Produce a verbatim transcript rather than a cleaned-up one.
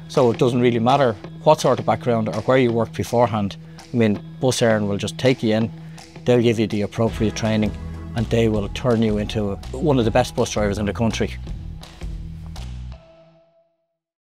So it doesn't really matter what sort of background or where you worked beforehand. I mean, Bus Eireann will just take you in, they'll give you the appropriate training, and they will turn you into one of the best bus drivers in the country.